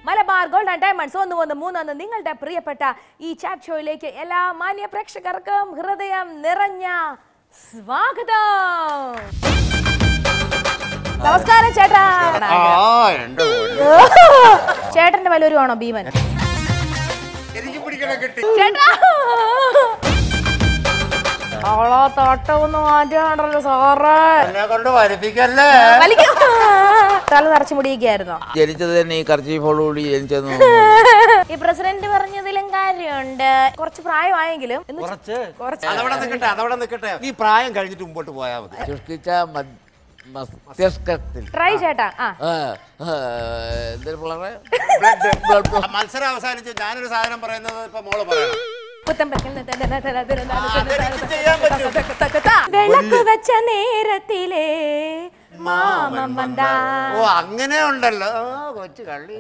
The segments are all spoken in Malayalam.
മലബാർ ഗോൾഡ് ആൻഡ് ഡയമണ്ട്സ് ഒന്നും ഒന്ന് മൂന്നൊന്ന് നിങ്ങളുടെ പ്രിയപ്പെട്ട ഈ ചാറ്റ് ഷോയിലേക്ക് എല്ലാ മാന്യ പ്രേക്ഷകർക്കും ഹൃദയം നിറഞ്ഞ സ്വാഗതം. നമസ്കാരം ചേട്ടാ. ചേട്ടന്റെ വല്ലൊരു ആണോ ഭീമൻ? ചേട്ടാ അവളോ തോട്ടമൊന്നും മാറ്റാണ്ടല്ലോ സാറേ. തല നിറച്ചു മുടിയൊക്കെയായിരുന്നോ? ജനിച്ചത് തന്നെ ഈ കർച്ചീഫോടുകൂടി ജനിച്ചെന്നു. ഈ പ്രസിഡന്റ് പറഞ്ഞതിലും കാര്യമുണ്ട്. കുറച്ച് പ്രായമായെങ്കിലും ഈ പ്രായം കഴിഞ്ഞിട്ട് മുമ്പോട്ട് പോയാൽ മതി. സൃഷ്ടിച്ച മസ്തിഷ്കത്തിൽ ട്രൈ ചേട്ടാ. മത്സരം അവസാനിച്ച് ഞാനൊരു സാധനം പറയുന്നത് ഇപ്പൊ മോള് പറയണം. വിളക്ക് വെച്ച നേരത്തിലെ മാമൻ വന്നാ. ഓ അങ്ങനെ ഉണ്ടല്ലോ കൊച്ചു കള്ളി.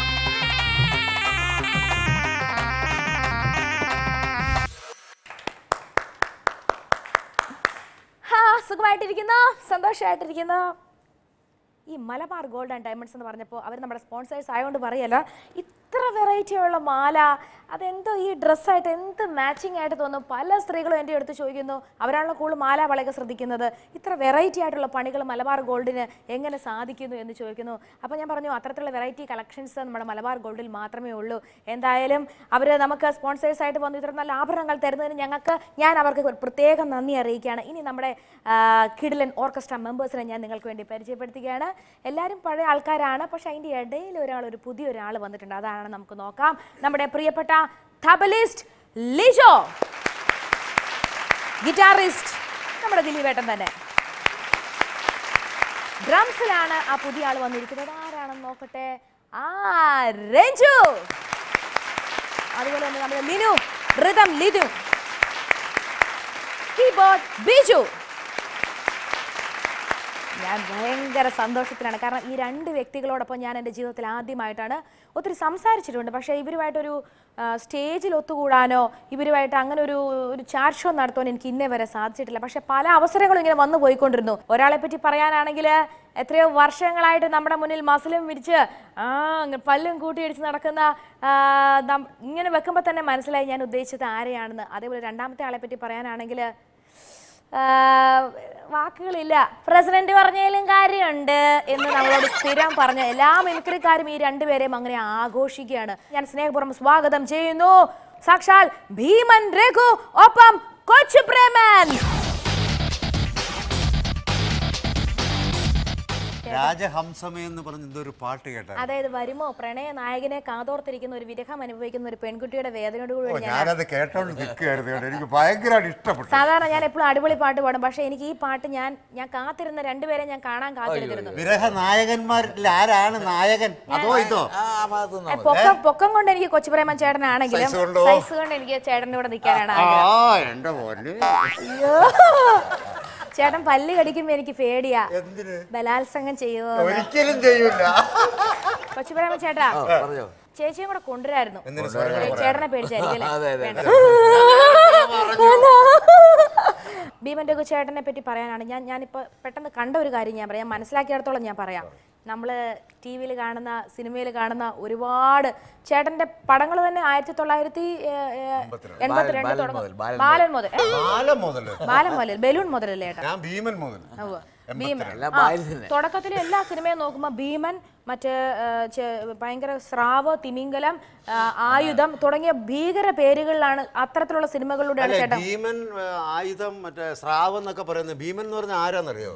സുഖമായിട്ടിരിക്കുന്നു, സന്തോഷമായിട്ടിരിക്കുന്നു. ഈ മലബാർ ഗോൾഡ് ആൻഡ് ഡയമണ്ട്സ് എന്ന് പറഞ്ഞപ്പോൾ അവർ നമ്മുടെ സ്പോൺസേഴ്സ് ആയതുകൊണ്ട് പറയല്ല, ഇത്ര വെറൈറ്റി ഉള്ള മാല അതെന്തോ ഈ ഡ്രസ്സായിട്ട് എന്ത് മാച്ചിങ് ആയിട്ട് തോന്നും. പല സ്ത്രീകളും എൻ്റെ അടുത്ത് ചോദിക്കുന്നു, അവരാണല്ലോ കൂടുതൽ മാല വളയൊക്കെ ശ്രദ്ധിക്കുന്നത്, ഇത്ര വെറൈറ്റി ആയിട്ടുള്ള പണികൾ മലബാർ ഗോൾഡിന് എങ്ങനെ സാധിക്കുന്നു എന്ന് ചോദിക്കുന്നു. അപ്പോൾ ഞാൻ പറഞ്ഞു അത്തരത്തിലുള്ള വെറൈറ്റി കളക്ഷൻസ് നമ്മുടെ മലബാർ ഗോൾഡിൽ മാത്രമേ ഉള്ളൂ. എന്തായാലും അവർ നമുക്ക് സ്പോൺസേഴ്സ് ആയിട്ട് വന്ന് ഇത്ര നല്ല ആഭരണങ്ങൾ തരുന്നതിന് ഞാൻ അവർക്ക് പ്രത്യേകം നന്ദി അറിയിക്കുകയാണ്. ഇനി നമ്മുടെ കിഡിലൻ ഓർക്കസ്ട്ര മെമ്പേഴ്സിനെ ഞാൻ നിങ്ങൾക്ക് വേണ്ടി പരിചയപ്പെടുത്തുകയാണ്. എല്ലാവരും പഴയ ആൾക്കാരാണ്, പക്ഷെ അതിൻ്റെ ഇടയിൽ ഒരു പുതിയൊരാൾ വന്നിട്ടുണ്ട്. അതാണ് നമുക്ക് നോക്കാം. നമ്മുടെ പ്രിയപ്പെട്ട തബലിസ്റ്റ് ലിജോ, ഗിറ്റാറിസ്റ്റ് നമ്മുടെ ദിലീപേട്ടൻ തന്നെ, ഡ്രംസിലാണ് ആ പുതിയ ആൾ വന്നിരിക്കുന്നത്. ആരാണെന്ന് നോക്കട്ടെ. രഞ്ജു. അതുപോലെ തന്നെ നമ്മുടെ ലിനു, റിതം ലിനു, കീബോർഡ് ബിജു. ഞാൻ ഭയങ്കര സന്തോഷത്തിലാണ്, കാരണം ഈ രണ്ട് വ്യക്തികളോടൊപ്പം ഞാൻ എൻ്റെ ജീവിതത്തിൽ ആദ്യമായിട്ടാണ്. ഒത്തിരി സംസാരിച്ചിട്ടുണ്ട്, പക്ഷേ ഇവരുമായിട്ടൊരു സ്റ്റേജിൽ ഒത്തുകൂടാനോ ഇവരുമായിട്ട് അങ്ങനെ ഒരു ചാറ്റ് ഷോ നടത്താൻ എനിക്ക് ഇന്നേ വരെ സാധിച്ചിട്ടില്ല. പക്ഷെ പല അവസരങ്ങളും ഇങ്ങനെ വന്നു പോയിക്കൊണ്ടിരുന്നു. ഒരാളെ പറ്റി പറയാനാണെങ്കിൽ എത്രയോ വർഷങ്ങളായിട്ട് നമ്മുടെ മുന്നിൽ മസിലും വിരിച്ച് പല്ലും കൂട്ടിയിടിച്ച് നടക്കുന്ന ഇങ്ങനെ വെക്കുമ്പോൾ തന്നെ മനസ്സിലായി ഞാൻ ഉദ്ദേശിച്ചത് ആരെയാണെന്ന്. അതേപോലെ രണ്ടാമത്തെ ആളെ പറ്റി പറയാനാണെങ്കിൽ വാക്കുകളില്ല. പ്രസിഡന്റ് പറഞ്ഞതിലും കാര്യമുണ്ട് എന്ന് നമ്മളോട് സ്ഥിരം പറഞ്ഞ എല്ലാ മിമിക്രിക്കാരും ഈ രണ്ടുപേരെയും അങ്ങനെ ആഘോഷിക്കുകയാണ്. ഞാൻ സ്നേഹപൂർവ്വം സ്വാഗതം ചെയ്യുന്നു സാക്ഷാൽ ഭീമൻ, രഘു, ഒപ്പം കൊച്ചു പ്രേമൻ. രാജഹംസമേ എന്ന് പറഞ്ഞ എന്തൊരു പാട്ട് കേട്ടാ. അതായത് വരുമോ പ്രണയ നായകനെ കാതോർത്തിരിക്കുന്ന ഒരു വിരഹം അനുഭവിക്കുന്ന ഒരു പെൺകുട്ടിയുടെ വേദനയോടുകൂടി ഞാനത് കേട്ടോണ്ട് നിൽക്കുകയായിരുന്നു. എനിക്ക് ഭയങ്കരമായിട്ട് ഇഷ്ടപ്പെട്ടു. സാധാരണ ഞാൻ എപ്പോഴും അടിപൊളി പാട്ട് പാടും, പക്ഷെ എനിക്ക് ഈ പാട്ട് ഞാൻ കാത്തിരുന്ന രണ്ടുപേരെ ഞാൻ കാണാൻ കാത്തിരുന്നു. വിരഹ നായകന്മാരിൽ ആരാണ് നായകൻ? അതോ ഇതോ? പൊക്കം കൊണ്ട് എനിക്ക് കൊച്ചു പ്രേമൻ ചേട്ടനാണെങ്കിലും സൈസ് കൊണ്ട് എനിക്ക് ചേട്ടൻ്റെ കൂടെ നിൽക്കാനാണ്. ചേട്ടൻ പല്ല് കടിക്കുമ്പോ എനിക്ക് പേടിയാ. ബലാത്സംഗം ചെയ്യുമോ? ഒരിക്കലും ചെയ്യൂല. കൊച്ചു പ്രേമൻ ചേട്ടാ, ചേച്ചിയും കൂടെ കൊണ്ടുവരായിരുന്നു. ചേട്ടനെ പേടിച്ചായിരിക്കും. ഭീമൻ രഘു ചേട്ടനെ പറ്റി പറയാനാണ് ഞാനിപ്പോൾ പെട്ടെന്ന് കണ്ട ഒരു കാര്യം ഞാൻ പറയാം, മനസ്സിലാക്കിയിടത്തോളം ഞാൻ പറയാം. നമ്മൾ ടി വിയിൽ കാണുന്ന, സിനിമയിൽ കാണുന്ന ഒരുപാട് ചേട്ടൻ്റെ പടങ്ങൾ തന്നെ 1982 തുടങ്ങും. ബാലൻ മുതൽ ബലൂൺ മുതലല്ലേ ചേട്ടാ? ഭീമൻ തുടക്കത്തിൽ എല്ലാ സിനിമയും നോക്കുമ്പോൾ ഭീമൻ, മറ്റേ ഭയങ്കര സ്രാവ്, തിമിംഗലം, ആയുധം തുടങ്ങിയ ഭീകര പേരുകളിലാണ് അത്തരത്തിലുള്ള സിനിമകളിലൂടെയാണ് ചേട്ടൻ. ഭീമൻ, ആയുധം, മറ്റേ സ്രാവ് എന്നൊക്കെ പറയുന്നത്. ഭീമൻ എന്ന് പറഞ്ഞാൽ ആരാന്നറിയോ?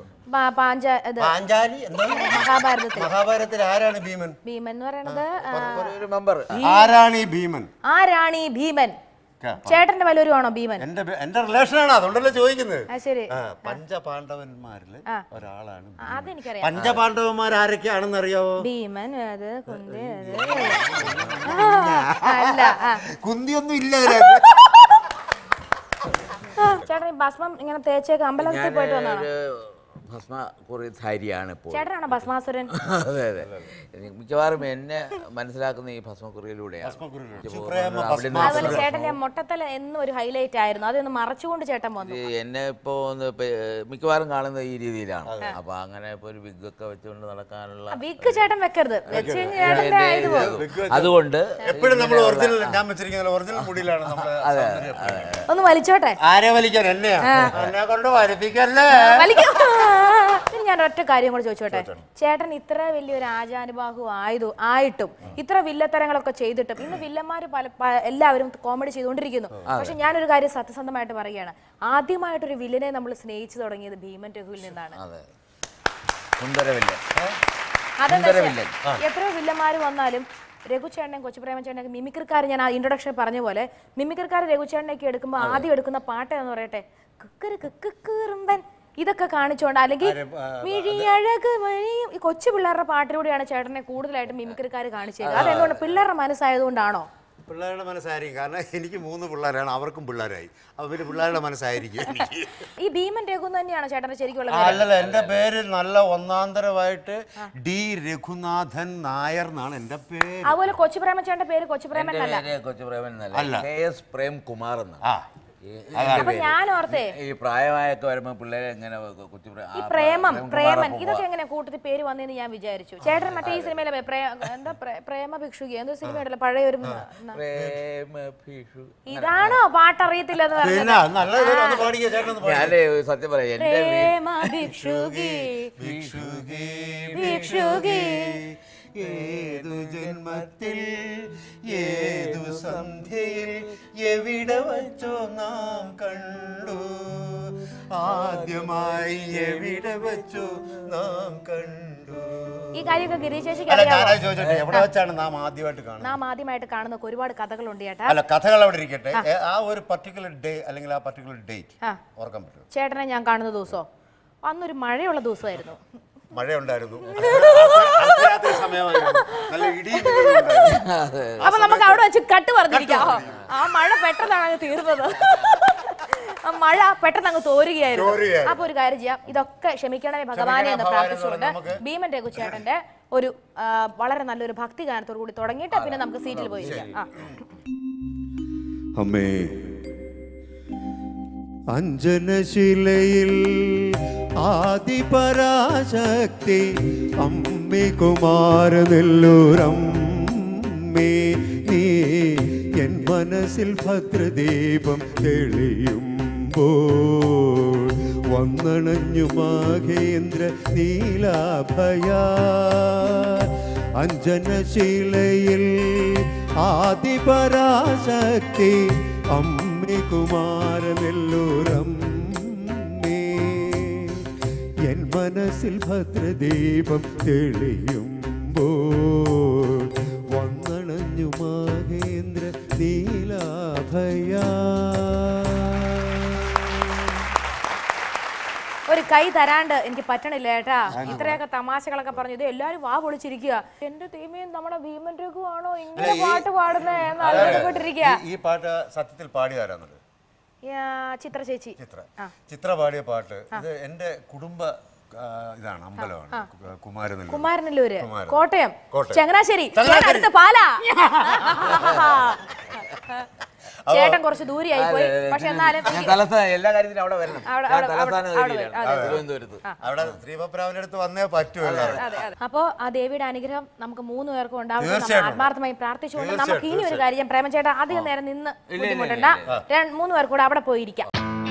മഹാഭാരതത്തിൽ ആരാണ് ഭീമൻ? ഭീമൻ എന്ന് പറയുന്നത് ആരാണ് ഈ ഭീമൻ? ആരാണ് ഈ ഭീമൻ? ചേട്ടന്റെ വല്ലൊരു ആണോ ഭീമൻ? എന്റെ റിലേഷനാണ്, അതുകൊണ്ടല്ലേ ചോദിക്കുന്നത്. ശരി. പഞ്ചപാണ്ഡവന്മാരില് ഒരാളാണ്. അതെനിക്കറിയാം. പഞ്ചപാണ്ഡവന്മാർ ആരൊക്കെയാണെന്ന് അറിയാവോ? ഭീമൻ, കുന്തിയൊന്നും ഇല്ല. ചേട്ടൻ ഭസ്മം ഇങ്ങനെ തേച്ചേക്ക് അമ്പലത്തിൽ പോയിട്ട് വന്നാണ്. ഭസ്മക്കുറിധാരിയാണ് ഇപ്പോൾ. ചേട്ടനാണോ ഭസ്മാസുരൻ? അതെ അതെ, മിക്കവാറും എന്നെ മനസ്സിലാക്കുന്ന ഈ ഭസ്മക്കുറിയിലൂടെയാണ്. അതുപോലെ ചേട്ടന്റെ മൊട്ടത്തല എന്നും ഒരു ഹൈലൈറ്റ് ആയിരുന്നു, അതൊന്ന് മറച്ചുകൊണ്ട് ചേട്ടൻ വന്നു. എന്നെ ഇപ്പോ മിക്കവാറും കാണുന്നത് ഈ രീതിയിലാണ്. അപ്പൊ അങ്ങനെ ഇപ്പൊ ഒരു വിഗ് ഒക്കെ വെച്ചുകൊണ്ട് നടക്കാനുള്ള വിഗ് ചേട്ടൻ വെക്കരുത്, വെച്ച് കഴിഞ്ഞാൽ അതുകൊണ്ട് എപ്പോഴും നമ്മൾ ഒറിജിനൽ ഞാൻ വെച്ചിരിക്കുന്ന ഒറിജിനൽ മുടിയിലാണ് നമ്മൾ. ഒന്ന് വലിച്ചോട്ടെ. ആരെ വലിക്കാൻ? എന്നെയാ? എന്നെ കൊണ്ട് വലിപ്പിക്കല്ലേ. ഞാൻ ഒറ്റ കാര്യം കൂടെ ചോദിച്ചോട്ടെ, ചേട്ടൻ ഇത്ര വലിയൊരു ആചാനുബാഹു ആയിട്ടും ഇത്ര വില്ലത്തരങ്ങളൊക്കെ ചെയ്തിട്ടും ഇന്ന് വില്ലന്മാര് എല്ലാവരും കോമഡി ചെയ്തുകൊണ്ടിരിക്കുന്നു. പക്ഷെ ഞാനൊരു കാര്യം സത്യസന്ധമായിട്ട് പറയുകയാണ്, ആദ്യമായിട്ടൊരു വില്ലനെ നമ്മൾ സ്നേഹിച്ചു തുടങ്ങിയത് ഭീമൻ രഘുവിൽ നിന്നാണ്. അതെന്താ എത്രയോ വില്ലന്മാര് വന്നാലും രഘുചേട്ടനെയും കൊച്ചു പ്രേമൻ ചേട്ടനെയൊക്കെ മിമിക്രിക്കാർ, ഞാൻ ആ ഇൻട്രൊഡക്ഷൻ പറഞ്ഞ പോലെ മിമിക്രിക്കാർ രഘുചേട്ടനെയൊക്കെ എടുക്കുമ്പോൾ ആദ്യം എടുക്കുന്ന പാട്ട് എന്ന് പറയട്ടെ, കുക്കറ് കുക്കുറുമ്പൻ, ഇതൊക്കെ കാണിച്ചോണ്ട്, അല്ലെങ്കിൽ മിഴിയഴക് മഴിയും, ഈ കൊച്ചു പിള്ളേരുടെ പാട്ടിലൂടെയാണ് ചേട്ടനെ കൂടുതലായിട്ട് മിമിക്രിക്കാർ കാണിച്ചത്. അതെന്തുകൊണ്ട്? പിള്ളേരുടെ മനസ്സായതുകൊണ്ടാണോ? പിള്ളേരുടെ മനസ്സായിരിക്കും, കാരണം എനിക്ക് 3 പിള്ളേരാണ്, അവർക്കും പിള്ളേരായി. അവർ പിള്ളേരുടെ മനസ്സായിരിക്കും. ഈ ഭീമൻ രഘു തന്നെയാണോ ചേട്ടന്റെ ശരിക്കുള്ള? അല്ലല്ല, എന്റെ പേര് നല്ല ഒന്നാന്തരമായിട്ട് ഡി രഘുനാഥൻ നായർ എന്നാണ് എന്റെ പേര്. അതുപോലെ കൊച്ചു പ്രേമൻ ചേട്ടന്റെ പേര് കൊച്ചു പ്രേമൻ അല്ല, പ്രേം കുമാർ എന്നാണ്. അപ്പൊ ഞാൻ ഓർത്തേ ഈ പ്രായമായൊക്കെ വരുമ്പോ പിള്ളേരെ എങ്ങനെ ഈ പ്രേമം പ്രേമൻ ഇതൊക്കെ എങ്ങനെ കൂട്ടത്തിൽ പേര് വന്നെന്ന് ഞാൻ വിചാരിച്ചു. ചേട്ടൻ മറ്റേ ഈ സിനിമയിലെ എന്താ പ്രേമ ഭിക്ഷുകി എന്തോ സിനിമ ഉണ്ടല്ലോ പഴയ ഒരു, ഇതാണോ പാട്ടറിയത്തില്ലെന്ന് പറഞ്ഞത്? സത്യം പറയാം, ഏതു ജന്മത്തിൽ ഏതു സന്ധ്യയിൽ എവിടെ വച്ചോ നാം കണ്ടു, ആദ്യമായി എവിടെ വച്ചോ നാം കണ്ടു. ഈ കാര്യമൊക്കെ ഗിരീഷ് ചേച്ചിക്ക് എവിടെ വെച്ചാണ് നാം ആദ്യമായിട്ട് കാണുന്നത്? നാം ആദ്യമായിട്ട് കാണുന്ന ഒരുപാട് കഥകളുണ്ട് ചേട്ടാ. അല്ല, കഥകൾ അവിടെ ഇരിക്കട്ടെ, ആ ഒരു പർട്ടിക്കുലർ ഡേ അല്ലെങ്കിൽ ആ പർട്ടിക്കുലർ ഡേറ്റ് ഓർക്കാൻ പറ്റും. ചേട്ടനെ ഞാൻ കാണുന്ന ദിവസോ അന്നൊരു മഴയുള്ള ദിവസമായിരുന്നു. മഴയുണ്ടായിരുന്നു, അപ്പൊ നമുക്ക് അവിടെ വെച്ച് കട്ട് പറഞ്ഞിരിക്കാം. ആ മഴ പെട്ടെന്നാണ് തീർന്നത്, ആ മഴ പെട്ടെന്ന് അങ്ങ് തോരുകയായിരുന്നു. അപ്പൊ ഒരു കാര്യം ചെയ്യാം, ഇതൊക്കെ ക്ഷമിക്കണമേ ഭഗവാനെ എന്ന് പ്രാർത്ഥിച്ചുകൊണ്ട് ഭീമൻ രഘുചേട്ടന്റെ ഒരു വളരെ നല്ലൊരു ഭക്തി ഗാനത്തോടു കൂടി തുടങ്ങിയിട്ട് പിന്നെ നമുക്ക് സീറ്റിൽ പോയിരിക്കാം. അമ്മേ അഞ്ജനശിലയിൽ ആദിപരാശക്തി അമ്മേ കുമാരനെല്ലൂരമ്മേ, നീ എൻ മനസ്സിൽ ഭദ്രദീപം തെളിയുമ്പോൾ വന്നണഞ്ഞു മഹേന്ദ്ര നീലാഭയ. അഞ്ജനശിലയിൽ ആദിപരാശക്തി അമ്മേ കുമാരനെല്ലൂരമ്മേ, എൻ മനസ്സിൽ ഭദ്രദീപം തെളിയുമ്പോൾ വന്നണഞ്ഞു മഹേന്ദ്ര നീലാഭയ. ഒരു കൈ തരാണ്ട് എനിക്ക് പറ്റണില്ല ചേട്ടാ. ഇത്രയൊക്കെ തമാശകളൊക്കെ പറഞ്ഞു ഇത് എല്ലാരും വാ പൊളിച്ചിരിക്കുക. എന്റെ തീമയും നമ്മുടെ ഭീമൻ രഘു ആണോ ഇങ്ങനെ പാട്ട് പാടുന്നേ എന്ന് ആലോചിക്കപ്പെട്ടിരിക്കുക. ഈ പാട്ട് സത്യത്തിൽ പാടിയാരാന്നത്? ചിത്ര ചേച്ചി. ചിത്ര പാടിയ പാട്ട് ഇത് എന്റെ കുടുംബ ഇതാണ്, അമ്പലമാണ് കുമാരനെല്ലൂര്, കോട്ടയം, ചങ്ങനാശ്ശേരി, അടുത്ത പാലാ. ചേട്ടൻ കുറച്ച് ദൂരെയായി പോയി, പക്ഷെ എന്നാലും എല്ലാ കാര്യത്തിനും അവിടെ വരണം. അവിടെ ശ്രീപത്രാവിന്റെ അടുത്ത് വന്നേ പറ്റുമല്ലോ. അപ്പോ ആ ദേവിയുടെ അനുഗ്രഹം നമുക്ക് 3 പേർക്കും ഉണ്ടാവും. ആത്മാർത്ഥമായി പ്രാർത്ഥിച്ചുകൊണ്ട് നമുക്ക് ഇനി ഒരു കാര്യം, പ്രേമചേട്ടാ അധികം നേരം നിന്ന് ബുദ്ധിമുട്ടണ്ട, 3 പേർ കൂടെ അവിടെ പോയിരിക്കാം.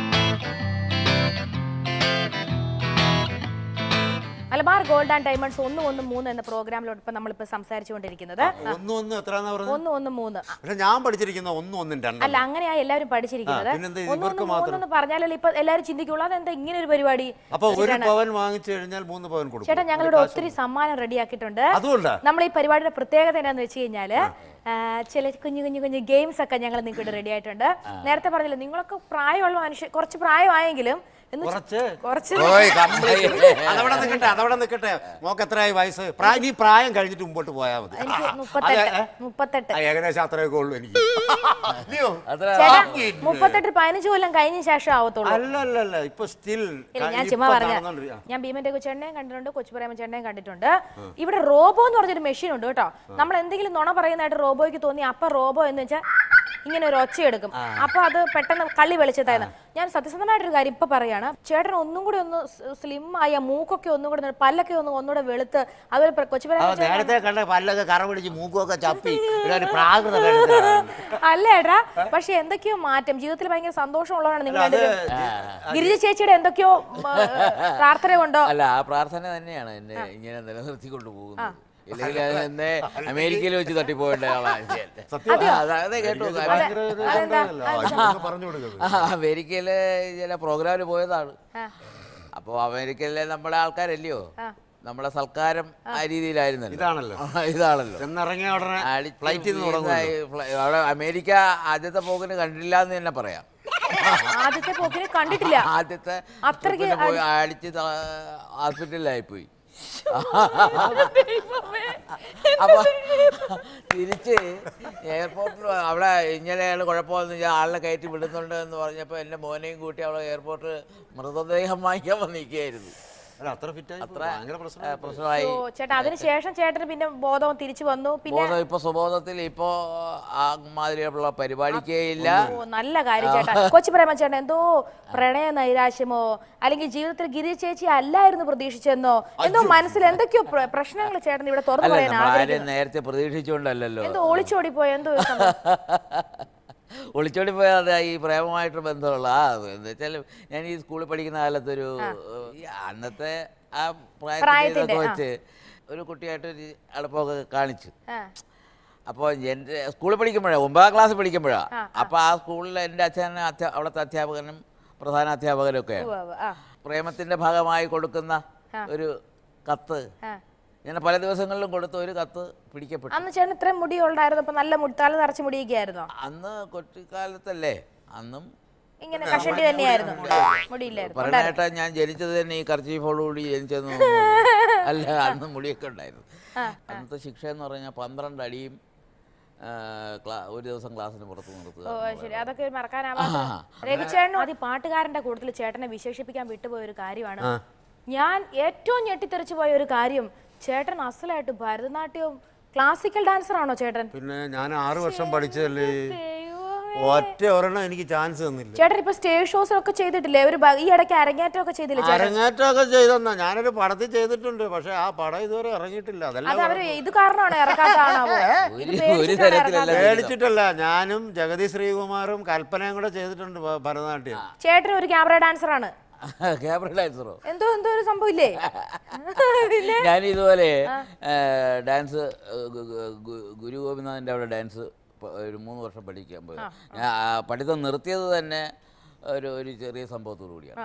മലബാർ ഗോൾഡ് ആൻഡ് ഡയമണ്ട്സ് 1 1 3 എന്ന പ്രോഗ്രാമിലോട്ട് ഇപ്പൊ നമ്മളിപ്പോ സംസാരിച്ചുകൊണ്ടിരിക്കുന്നത്. 1 1 എത്രയാണെന്ന് പറഞ്ഞത്? 1 1 3. പക്ഷെ ഞാൻ പഠിച്ചിരിക്കുന്ന 1 1 2 അല്ല, അങ്ങനെയാ എല്ലാവരും പഠിച്ചിരിക്കുന്നത്. 1 1 3 എന്ന് പറഞ്ഞാലല്ലേ ഇപ്പൊ എല്ലാവരും ചിന്തിക്കുള്ളൂ അതെന്താ ഇങ്ങനെ ഒരു പരിപാടി. അപ്പൊ 1 പവൻ വാങ്ങിച്ചു കഴിഞ്ഞാൽ 3 പവൻ കൊടുക്കും. ചേട്ടാ ഞങ്ങളിവിടെ ഒത്തിരി സമ്മാനം റെഡിയാക്കിയിട്ടുണ്ട്. നമ്മൾ ഈ പരിപാടിയുടെ പ്രത്യേകത എന്താണെന്ന് വെച്ച് കഴിഞ്ഞാല് ചില കുഞ്ഞു കുഞ്ഞു കുഞ്ഞു ഗെയിംസ് ഒക്കെ ഞങ്ങൾ നിങ്ങൾക്ക് റെഡി ആയിട്ടുണ്ട്. നേരത്തെ പറഞ്ഞില്ല, നിങ്ങളൊക്കെ പ്രായമുള്ള മനുഷ്യർ, കുറച്ച് പ്രായമായെങ്കിലും അതവിടെ നിൽക്കട്ടെ. മോക്ക് എത്രയായി വയസ്സ്? ഇനി പ്രായം കഴിഞ്ഞിട്ട് മുമ്പോട്ട് പോയാൽ മതി. 38. ഏകദേശം അത്രയൊക്കെ ഉള്ളൂ എനിക്ക്. 38 15 കൊല്ലം കഴിഞ്ഞ ശേഷം ആവത്തുള്ളൂ. അല്ലല്ല ഇപ്പൊ സ്റ്റിൽ. ഞാൻ ചുമ്മാ പറഞ്ഞ, ഞാൻ ഭീമന്റെ ചേട്ടനെയും കണ്ടിട്ടുണ്ട്, കൊച്ചു പ്രേമൻ ചേട്ടനെയും കണ്ടിട്ടുണ്ട്. ഇവിടെ റോബോ എന്ന് പറഞ്ഞൊരു മെഷീൻ ഉണ്ട് കേട്ടോ. നമ്മൾ എന്തെങ്കിലും നുണ പറയുന്നതായിട്ട് റോബോയ്ക്ക് തോന്നി അപ്പൊ റോബോ എന്ന് വെച്ചാൽ ഇങ്ങനെ ഒരു ഒച്ചയെടുക്കും. അപ്പൊ അത് പെട്ടെന്ന് കള്ളി വെളിച്ചത്തായിരുന്നു. ഞാൻ സത്യസന്ധമായിട്ടൊരു കാര്യം ഇപ്പൊ പറയാണ്, ചേട്ടൻ ഒന്നും കൂടി ഒന്ന് സ്ലിം ആയ, മൂക്കൊക്കെ ഒന്നും കൂടെ, പല്ലൊക്കെ ഒന്നുകൂടെ വെളുത്ത്, അതുപോലെ അല്ല ഏട്ടാ. പക്ഷെ എന്തൊക്കെയോ മാറ്റം, ജീവിതത്തിൽ ഭയങ്കര സന്തോഷമുള്ളതാണ് നിങ്ങൾ. ഗിരിജ ചേച്ചിയുടെ എന്തൊക്കെയോ പ്രാർത്ഥന കൊണ്ടോ? അല്ല, ആ പ്രാർത്ഥന തന്നെയാണ് എന്നെ ഇങ്ങനെ നിലനിർത്തിക്കൊണ്ടു പോകുന്നത്. ഇല്ലെങ്കിൽ അതിനെ അമേരിക്കയിൽ വെച്ച് തട്ടിപ്പോകേണ്ട ആളാണ്. കേട്ടു, അമേരിക്കയില് ചില പ്രോഗ്രാമിന് പോയതാണ്. അപ്പൊ അമേരിക്കയിലെ നമ്മുടെ ആൾക്കാരല്ലയോ, നമ്മളെ സൽക്കാരം ആ രീതിയിലായിരുന്നല്ലോ. ഇതാണല്ലോ അവിടെ അമേരിക്ക ആദ്യത്തെ പോക്കിന് കണ്ടില്ല എന്ന് തന്നെ പറയാം. ആദ്യത്തെ പോക്കിന് കണ്ടിട്ടില്ല. ആദ്യത്തെ പോയി അടിച്ച് ഹോസ്പിറ്റലിലായി പോയി. അപ്പൊ തിരിച്ച് എയർപോർട്ടിൽ അവിടെ ഇങ്ങനെയാണ് കുഴപ്പമെന്ന് വെച്ചാൽ ആളിനെ കയറ്റി വിടുന്നുണ്ട് എന്ന് പറഞ്ഞപ്പോൾ എൻ്റെ മോനെയും കൂട്ടി അവിടെ എയർപോർട്ട് മൃതദേഹം വാങ്ങിക്കാൻ വന്നിരിക്കുകയായിരുന്നു. പ്രശ്നമായി ചേട്ടാ. അതിനുശേഷം ചേട്ടന് പിന്നെ ബോധം തിരിച്ചു വന്നു. പിന്നെ ഇപ്പൊ സ്വബോധത്തിൽ ഇപ്പോ ആ മാതിരിയുള്ള പരിപാടിക്കേ ഇല്ല. നല്ല കാര്യം ചേട്ടാ. കൊച്ചു പ്രേമൻ ചേട്ടൻ എന്തോ പ്രണയ നൈരാശ്യമോ അല്ലെങ്കിൽ ജീവിതത്തിൽ ഗിരി ചേച്ചി അല്ലായിരുന്നു പ്രതീക്ഷിച്ചെന്നോ എന്തോ മനസ്സിൽ എന്തൊക്കെയോ പ്രശ്നങ്ങൾ ചേട്ടൻ ഇവിടെ തുറന്നു പറയാൻ നേരത്തെ പ്രതീക്ഷിച്ചുകൊണ്ടല്ലോ. എന്തോ ഒളിച്ചോടി പോയ എന്തോ ഒളിച്ചോടി പോയാൽ ഈ പ്രേമമായിട്ട് ബന്ധമുള്ള എന്താ വെച്ചാൽ ഞാൻ ഈ സ്കൂളിൽ പഠിക്കുന്ന കാലത്തൊരു അന്നത്തെ ആ പ്രായത്തിലൊക്കെ വെച്ച് ഒരു കുട്ടിയായിട്ട് ഒരു അടുപ്പമൊക്കെ കാണിച്ചു. അപ്പോൾ എൻ്റെ സ്കൂളിൽ പഠിക്കുമ്പോഴാണ്, 9ാം ക്ലാസ്സിൽ പഠിക്കുമ്പോഴാണ്. അപ്പോൾ ആ സ്കൂളിൽ എൻ്റെ അച്ഛനും അവിടുത്തെ അധ്യാപകനും പ്രധാന അധ്യാപകനും ഒക്കെയാണ്. പ്രേമത്തിൻ്റെ ഭാഗമായി കൊടുക്കുന്ന ഒരു കത്ത് ഞാൻ പല ദിവസങ്ങളിലും കൊടുത്ത ഒരു കത്ത് പിടിക്കപ്പെട്ടു. അന്ന് ചേട്ടൻ ഇത്രയും മുടി ഉണ്ടായിരുന്നു, നല്ല തല നിറച്ച് മുടിയൊക്കെയായിരുന്നു അന്ന് കൊച്ചിക്കാലത്തല്ലേ. അന്നും ഇങ്ങനെ കഷണ്ടി തന്നെയായിരുന്നു, മുടിയില്ലായിരുന്നു. പറഞ്ഞേട്ടാ ഞാൻ ജനിച്ചത് തന്നെ ഈ കർച്ചീഫോടുകൂടി ജനിച്ചെന്ന് അല്ല, അന്ന് മുടിയൊക്കെ ഉണ്ടായിരുന്നു. അന്നത്തെ ശിക്ഷ എന്ന് പറഞ്ഞാൽ 12 അടിയും ഒരു ദിവസം ക്ലാസ്സിന് പുറത്ത് നിർത്തുക. അതൊക്കെ മറക്കാനാവാ. രവിചേട്ടനും അത് പാട്ടുകാരന്റെ കൂട്ടത്തിൽ ചേട്ടനെ വിശേഷിപ്പിക്കാൻ വിട്ടുപോയ ഒരു കാര്യമാണ്. ഞാൻ ഏറ്റവും ഞെട്ടിത്തെറിച്ചു പോയ ഒരു കാര്യം, ചേട്ടൻ അസലായിട്ട് ഭരതനാട്യവും ക്ലാസിക്കൽ ഡാൻസർ ആണോ ചേട്ടൻ? പിന്നെ ഞാൻ 6 വർഷം പഠിച്ചതല്ലേ, ഒറ്റ ഒരെണ്ണം എനിക്ക് ചാൻസ് തന്നില്ല. ചേട്ടൻ ഇപ്പൊ സ്റ്റേജ് ഷോസ് ഒക്കെ ചെയ്തിട്ടില്ലേ? ഈ ഇടയ്ക്ക് അരങ്ങേറ്റം ഒക്കെ ചെയ്തില്ലേ? അരങ്ങേറ്റമൊക്കെ ചെയ്തെന്നാ ഞാനൊരു പടത്തിൽ ചെയ്തിട്ടുണ്ട്, പക്ഷെ ആ പടം ഇതുവരെ ഇറങ്ങിയിട്ടില്ല. ഇത് കാരണമാണ് പേടിച്ചിട്ടല്ല. ഞാനും ജഗതി ശ്രീകുമാറും കൽപ്പനയും കൂടെ ചെയ്തിട്ടുണ്ട് ഭരതനാട്യം. ചേട്ടൻ ഒരു ക്യാമറ ഡാൻസർ ആണ്. എന്തോ ഒരു സംഭവം ഇല്ലേ? ഞാൻ ഇതുപോലെ ഡാൻസ് ഗുരു ഗോപിനാഥിന്റെ അവിടെ ഡാൻസ് ഒരു 3 വർഷം പഠിക്കാൻ പോയത്. ഞാൻ പഠിത്തം നിർത്തിയത് തന്നെ ഒരു ചെറിയ സംഭവത്തോടു കൂടിയാണ്.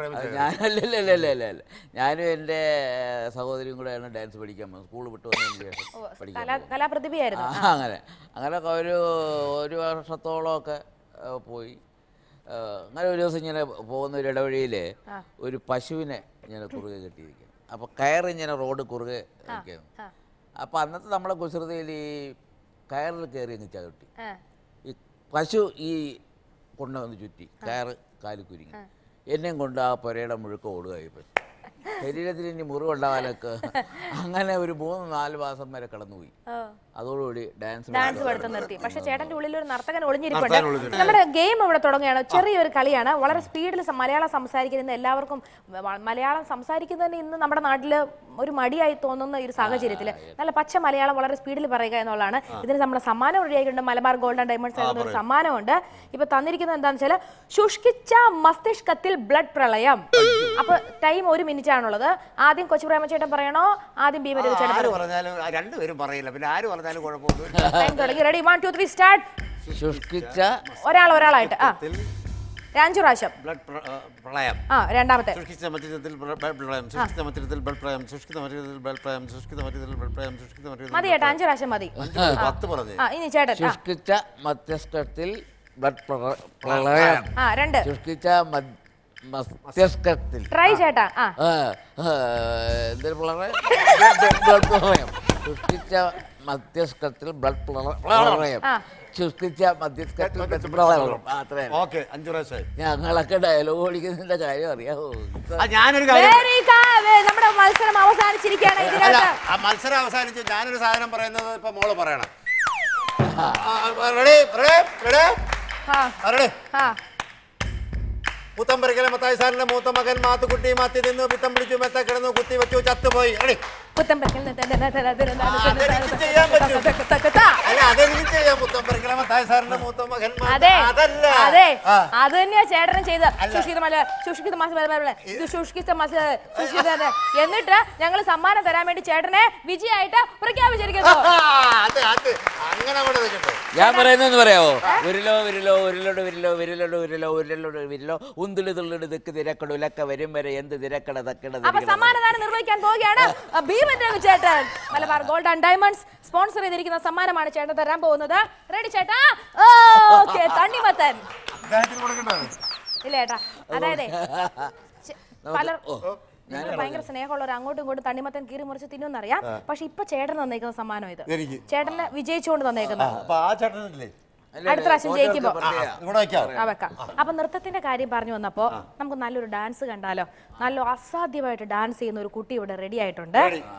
ഞാനും എൻ്റെ സഹോദരിയും കൂടെയാണ് ഡാൻസ് പഠിക്കാൻ പോകുന്നത്. സ്കൂൾ വിട്ട് വന്നതിന് ശേഷം പഠിക്കാൻ. അങ്ങനെ ഒരു വർഷത്തോളമൊക്കെ പോയി. അങ്ങനെ ഒരു ദിവസം ഇങ്ങനെ പോകുന്ന ഒരു ഇടവഴിയിൽ ഒരു പശുവിനെ ഇങ്ങനെ കുറുകെ കെട്ടിയിരിക്കുന്നു. അപ്പോൾ കയറിങ്ങനെ റോഡ് കുറുകെ ഇരിക്കുന്നു. അപ്പോൾ അന്നത്തെ നമ്മളെ കുസൃതിയിൽ ഈ കയറിൽ കയറി അങ്ങ് ചവിട്ടി. ഈ പശു ഈ കൊണ്ടുവന്ന് ചുറ്റി കയറ് കാല് കുരുങ്ങി. എന്നെയും കൊണ്ട് ആ പുരയുടെ മുഴുക്ക ഓടുകയായി പശു. ശരീരത്തിൽ ഇനി മുറിവുണ്ടാവാനൊക്കെ അങ്ങനെ ഒരു 3-4 മാസം വരെ കടന്നുപോയി. അതോടുകൂടി ഡാൻസ് പഠിത്തം നിർത്തി. പക്ഷെ ചേട്ടന്റെ ഉള്ളിൽ ഒരു നർത്തകൻ ഒളിഞ്ഞിരിപ്പുണ്ട്. നമ്മുടെ ഗെയിം ഇവിടെ തുടങ്ങുകയാണ്. ചെറിയൊരു കളിയാണ്. വളരെ സ്പീഡിൽ മലയാളം സംസാരിക്കുന്ന എല്ലാവർക്കും, മലയാളം സംസാരിക്കുന്നതിന് ഇന്ന് നമ്മുടെ നാട്ടിൽ ഒരു മടിയായി തോന്നുന്ന ഒരു സാഹചര്യത്തിൽ നല്ല പച്ച മലയാളം വളരെ സ്പീഡിൽ പറയുക എന്നുള്ളതാണ്. ഇതിന് നമ്മുടെ സമ്മാനം റെഡിയായിട്ടുണ്ട്. മലബാർ ഗോൾഡ് ആൻഡ് ഡയമണ്ട്സ് ആയിരുന്ന ഒരു സമ്മാനമുണ്ട്. ഇപ്പൊ തന്നിരിക്കുന്നത് എന്താണെന്ന് വെച്ചാൽ ശുഷ്കിച്ച മസ്തിഷ്കത്തിൽ ബ്ലഡ് പ്രളയം. അപ്പൊ ടൈം 1 മിനിറ്റ് ആണുള്ളത്. ആദ്യം കൊച്ചു പ്രേമൻ ചേട്ടൻ പറയണോ, ആദ്യം ഭീമൻ ചേട്ടൻ? രണ്ടുപേരും പറയില്ല, പിന്നെ ആര് പറഞ്ഞാലും കുഴപ്പമൊന്നുമില്ല. Ready 1 2 3 start. ഒരാളായിട്ട് 5 പ്രാവശ്യം. രണ്ടാമത്തെ മതി ചേട്ടാ, 5 പ്രാവശ്യം മതി. ഇനി ചേട്ടൻ ശുഷ്കിച്ച മസ്തിഷ്കത്തിൽ ബ്ലഡ് പ്രളയം. 2 ശുഷ്കിച്ച മസ്തിഷ്കത്തിൽ ട്രൈ ചേട്ടാ. എന്തൊരു ബ്ലഡ് പ്രളയം സൃഷ്ടിച്ച മസ്തിഷ്കത്തിൽ ബ്ലഡ് പ്രളയം സൃഷ്ടിച്ച മസ്തിഷ്കത്തിൽ ഓക്കെ 5 പ്രാവശ്യമായി. ഞങ്ങളൊക്കെ ഡയലോഗ് ഓടിക്കുന്നതിന്റെ കാര്യം അറിയാമോ? ഞാനൊരു കാര്യം, നമ്മുടെ മത്സരം അവസാനിച്ചിരിക്കുകയാണ്. മത്സരം അവസാനിച്ചു. ഞാനൊരു സാധനം പറയുന്നത് ഇപ്പൊ മോള് പറയണം. മുത്തമ്പരിക്കലെ മത്തായി സാറിന്റെ മൂത്ത മകൻ മാത്തുക്കുട്ടി മാത്തി നിന്നു പിത്തം പിടിച്ചു മെത്ത കിടന്നു കുത്തി വെച്ചു ചത്തുപോയി. അത് തന്നെയാ ചേട്ടനും ചെയ്ത്. എന്നിട്ട് ഞങ്ങൾ സമ്മാനം തരാൻ വേണ്ടി ചേട്ടനെ വിജയായിട്ട് പ്രഖ്യാപിച്ചിരിക്കുന്നു. ഞാൻ പറയുന്നതെന്ന് പറയാവോ? വിരലോ വിരലോ ഉരുളോട് വിരലോ വിരലോട് വിരലോ ഉരുളോട് വിരലോ ഉന്തുളി തുള്ളിട് തെക്ക് തിരക്കടു ലക്ക വരും വരെ എന്ത് തിരക്കട തക്കട. അപ്പൊ സമ്മാനദാനം നിർവഹിക്കാൻ പോവുകയാണ് ഭീമന്റെ ചേട്ടൻ. Malabar gold and diamonds sponsor ചെയ്തിരിക്കുന്ന സമ്മാനമാണ് ചേട്ടൻ തരാൻ പോകുന്നത്. റെഡി ചേട്ടാ? ഓക്കെ. തണ്ണിമത്തൻ ഇല്ല ചേട്ടാ. അതായത് പലർ ഭയങ്കര സ്നേഹമുള്ളവർ അങ്ങോട്ടും ഇങ്ങോട്ടും തണ്ണിമത്തൻ കീറി മുറിച്ച് തിന്നുന്നറിയാം. പക്ഷെ ഇപ്പൊ ചേട്ടൻ തന്നേക്കുന്ന സമ്മാനം ഇത് ചേട്ടന് വിജയിച്ചുകൊണ്ട് തന്നേക്കുന്നത്. അടുത്ത പ്രാവശ്യം ജയിക്കുമ്പോ വെക്കാം. അപ്പൊ നൃത്തത്തിന്റെ കാര്യം പറഞ്ഞു വന്നപ്പോ നമുക്ക് നല്ലൊരു ഡാൻസ് കണ്ടാലോ? നല്ല അസാധ്യമായിട്ട് ഡാൻസ് ചെയ്യുന്ന ഒരു കുട്ടി ഇവിടെ റെഡി ആയിട്ടുണ്ട്.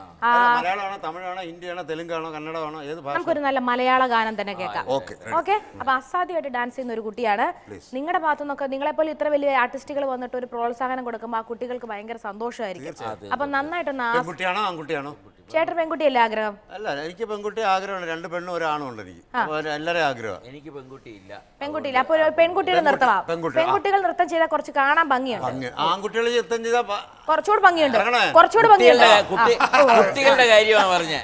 നമുക്കൊരു നല്ല മലയാള ഗാനം തന്നെ കേൾക്കാം. ഓക്കെ. അപ്പൊ അസാധ്യമായിട്ട് ഡാൻസ് ചെയ്യുന്ന ഒരു കുട്ടിയാണ്. നിങ്ങളുടെ ഭാഗത്തു നിന്നൊക്കെ നിങ്ങളെപ്പോലെ ഇത്ര വലിയ ആർട്ടിസ്റ്റുകൾ വന്നിട്ട് ഒരു പ്രോത്സാഹനം കൊടുക്കുമ്പോൾ ആ കുട്ടികൾക്ക് ഭയങ്കര സന്തോഷമായിരിക്കും. അപ്പൊ നന്നായിട്ടൊന്ന് ചേട്ടൻ പെൺകുട്ടിയല്ലേ ആഗ്രഹം? അല്ല, എനിക്ക് പെൺകുട്ടി ആഗ്രഹമാണ്. 2 പെണ്ണും 1 ആണും ഉണ്ട്. എനിക്ക് എല്ലാവരും ആഗ്രഹം. എനിക്ക് പെൺകുട്ടിയില്ല. പെൺകുട്ടിയില്ല. അപ്പൊ പെൺകുട്ടികൾ നൃത്തമാ. പെൺകുട്ടികൾ നൃത്തം ചെയ്താൽ കുറച്ച് കാണാൻ ഭംഗിയുണ്ട്. ആൺകുട്ടികൾ നൃത്തം ചെയ്താൽ കുറച്ചുകൂടി ഭംഗിയുണ്ട്. കുറച്ചുകൂടി ഭംഗിയുണ്ട്. കുട്ടികളുടെ കാര്യമാണ് പറഞ്ഞത്.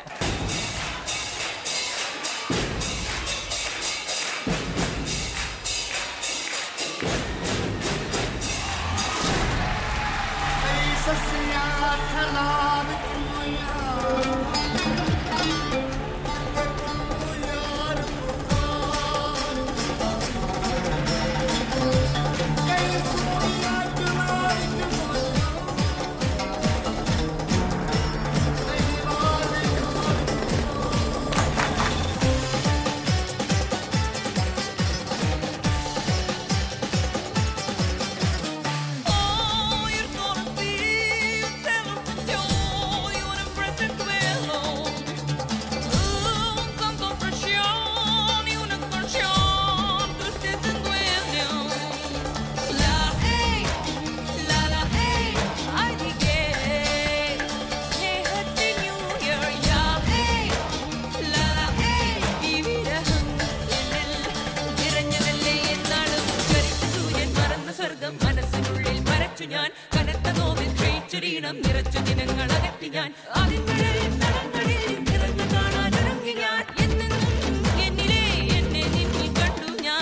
നിറച്ചു ദിനങ്ങൾ അകറ്റി ഞാൻ അതിങ്ങളിൽ നടങ്ങളിൽ നിറഞ്ഞു കാണാനിറങ്ങി ഞാൻ എന്നിലെ എന്നെ നിന്നിൽ കണ്ടു ഞാൻ.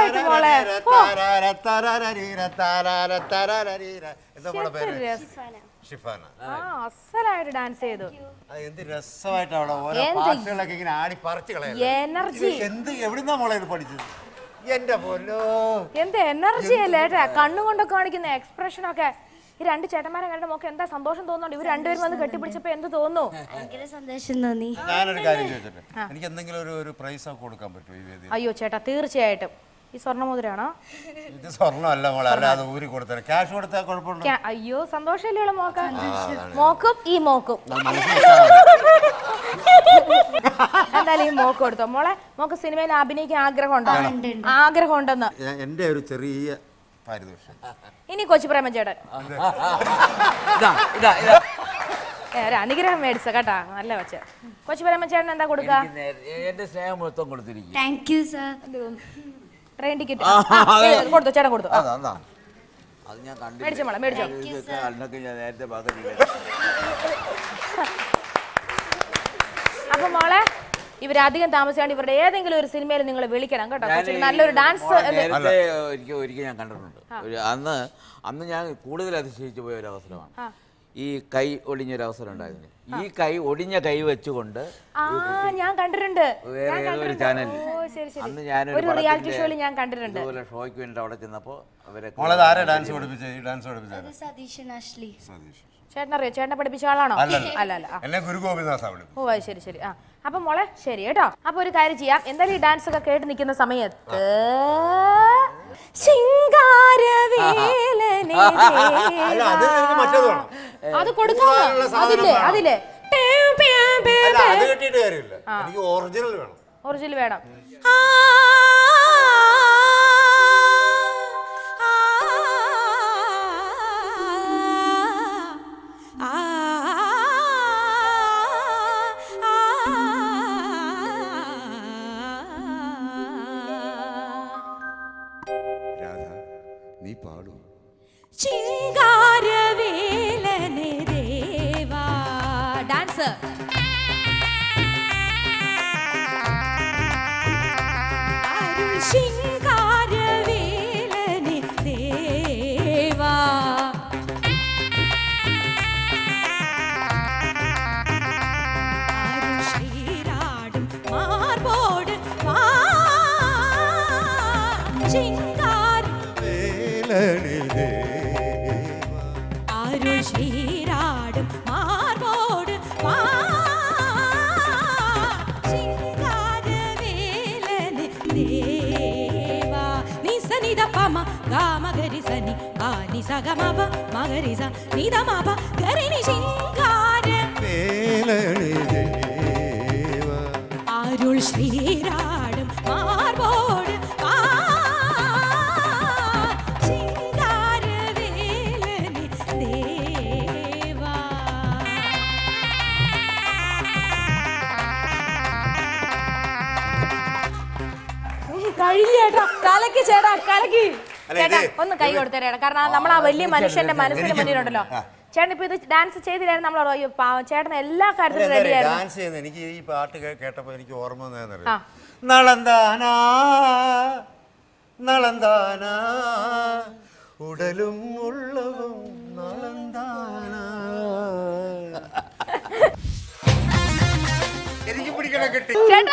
സൂപ്പറായിട്ട് മോളെ. എന്താ മോളെ പേര്? ഷിഫാന. അസലായിട്ട് ഡാൻസ് ചെയ്തു. എന്ത് രസമായിട്ട് അവിടെ ഓരോ പാട്ടുകളൊക്കെ ഇങ്ങനെ ആടി പറിച്ചു കളയാം. എനർജി എന്ത് എവിടുന്നാ മോളെ ഇത് പഠിച്ചത്? എന്റെ പൊന്നോ, എന്ത് എനർജി അല്ലേ കണ്ണുകൊണ്ടൊക്കെ കാണിക്കുന്ന എക്സ്പ്രഷൻ ഒക്കെ. ഈ രണ്ട് ചേട്ടന്മാരെ കണ്ടിട്ട് മോക്ക് എന്താ സന്തോഷം തോന്നുന്നുണ്ട്? ഇവർ രണ്ടുപേരും വന്ന് കെട്ടിപ്പിടിച്ചപ്പോ എന്ത് തോന്നുന്നു? ഭയങ്കര സന്തോഷം തോന്നി. ഞാനൊരു കാര്യം ചോദിച്ചിട്ട്, എനിക്ക് എന്തെങ്കിലും ഒരു പ്രൈസ് ഒക്കെ കൊടുക്കാൻ പറ്റുമോ ഈ വേദി? അയ്യോ ചേട്ടാ, തീർച്ചയായിട്ടും. ഈ സ്വർണ്ണമുദ്രയാണോ? ഇത് സ്വർണ്ണമല്ല മോളെ, അല്ലാതെ ഊരി കൊടുത്തേ. ക്യാഷ് കൊടുത്താൽ കുഴപ്പമുണ്ടോ? അയ്യോ സന്തോഷമല്ലേ മോക്ക? മോക്കും ഈ മോക്കും എന്തായാലും ഈ മോക്ക് കൊടുത്തോ. മോളെ, മോക്ക് സിനിമയിൽ അഭിനയിക്കാൻ ആഗ്രഹം ഉണ്ടെന്ന്. എന്റെ ഒരു ചെറിയ പാരിതോഷം. ഇനി കൊച്ചു പ്രേമൻ ചേട്ടൻ ഒരു അനുഗ്രഹം മേടിച്ച കേട്ടാ, നല്ല വെച്ച. കൊച്ചു പ്രേമൻ ചേട്ടൻ എന്താ കൊടുക്ക? എന്റെ സ്നേഹം മൊത്തം കൊടുത്തിരിക്കും. Thank you sir. Train ticket കൊടുത്തു, ചേട്ടൻ കൊടുത്തു. അത് ഞാൻ മേടിച്ചോ മോളെ, മേടിച്ചോ. കണ്ടൊക്കെ ഞാൻ നേരത്തെ പാകത്തില്ല. അപ്പൊ മോളെ, ഇവരധികം താമസിക്കാണ്ട് ഇവരുടെ ഏതെങ്കിലും ഒരു സിനിമയിൽ നിങ്ങൾ വിളിക്കണം കേട്ടോ. നല്ലൊരു ഡാൻസ് നേരത്തെ ഒരിക്കൽ ഞാൻ കണ്ടിട്ടുണ്ട്. അന്ന് ഞാൻ കൂടുതൽ അതിശയിച്ചു പോയ ഒരു അവസരമാണ്. ഈ കൈ ഒടിഞ്ഞൊരു അവസരം ഉണ്ടായിരുന്നു. ഈ കൈ ഒടിഞ്ഞ കൈ വെച്ചുകൊണ്ട് ഞാൻ കണ്ടിട്ടുണ്ട് വേറെ ഒരു ചാനലിൽ അന്ന് ഞാനൊരു റിയാലിറ്റി ഷോയിൽ ഞാൻ കണ്ടിട്ടുണ്ട്. അതുപോലെ ഷോയ്ക്ക് വേണ്ടി അവിടെ ചെന്നപ്പോ അവരെ ചേട്ടനറിയോ? ചേട്ടനെ പഠിപ്പിച്ച ആളാണോ? അല്ല. ഓ ശരി ശരി. അപ്പൊ മോളെ ശരി കേട്ടോ. അപ്പൊ ഒരു കാര്യം ചെയ്യാം, എന്തായാലും ഈ ഡാൻസ് ഒക്കെ കേട്ട് നിൽക്കുന്ന സമയത്ത് അത് കൊടുക്കാമോ? അതില്ലേ ഒറിജിനൽ വേണം. നീ പാടൂ. ചിങ്കാരവേലനെ ദേവാ. ഡാൻസ് അരുൾ ചിങ്കാരവേലനെ ദേവാ. അരുൾ ശ്രീരാടും മാർബോട് വാ. അരുൾ ശ്രീരാടും മാർബോട് വാ. ചിങ്കാരവേലനെ ദേവാ. നിസനിധ പമ ഗാമഗരി സനി ആനി സഗമപ മഗരിസ നിധമപ ഗരിനി ചിങ്കാരവേലനെ ദേവാ. അരുൾ ശ്രീരാടും മാർബോട് വാ. കലക്കി ചേട്ടാ, കലക്കി ചേട്ടാ. ഒന്ന് കൈ കൊടുത്തേരാ, കാരണം നമ്മൾ ആ വലിയ മനുഷ്യന്റെ മനസ്സിന് മുന്നിലുണ്ടല്ലോ. ചേട്ടൻ ഇപ്പൊ ഇത് ഡാൻസ് ചെയ്തില്ലായിരുന്നു, നമ്മൾ ചേട്ടൻ എല്ലാ കാര്യത്തിലും റെഡിയായിരുന്നു. എനിക്ക് ഈ പാട്ട് കേട്ടപ്പോ എനിക്ക് ഓർമ്മ നളന്താനാ നളന്താനാ ഉടലും ഉള്ളവും നളന്താനാ. എനിക്ക് പിടിക്കണം കിട്ടി.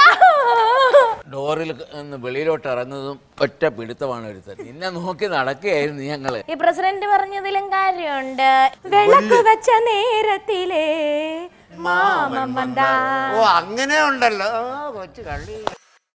ഡോറിൽ നിന്ന് വെളിയിലോട്ട് ഇറങ്ങുന്നതും ഒറ്റ പിടുത്തമാണ് എടുത്തത്. നിന്നെ നോക്കി നടക്കുകയായിരുന്നു ഞങ്ങള്. ഈ പ്രസിഡന്റ് പറഞ്ഞതിലും കാര്യമുണ്ട്. വിളക്ക് വെച്ച നേരത്തിലെ മാമൻ. ഓ അങ്ങനെ ഉണ്ടല്ലോ കൊച്ചു കള്ളി.